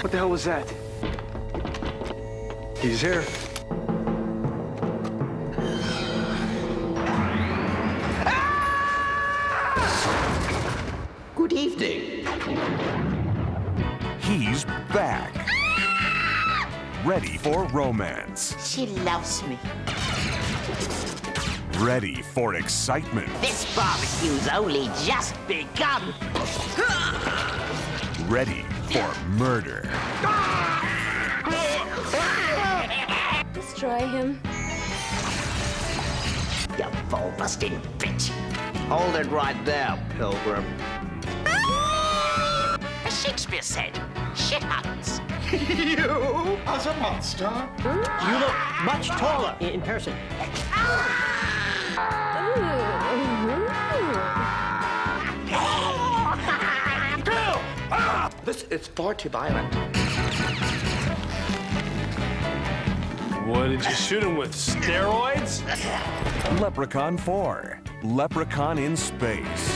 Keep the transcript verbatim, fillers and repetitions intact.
What the hell was that? He's here. Good evening. He's back. Ready for romance. She loves me. Ready for excitement. This barbecue's only just begun. Ready for murder. Destroy him. You ball-busting bitch. Hold it right there, Pilgrim. As Shakespeare said, shit happens. You as a monster? You look much taller in person. This is far too violent. What did you shoot him with? Steroids? Leprechaun four. Leprechaun in Space.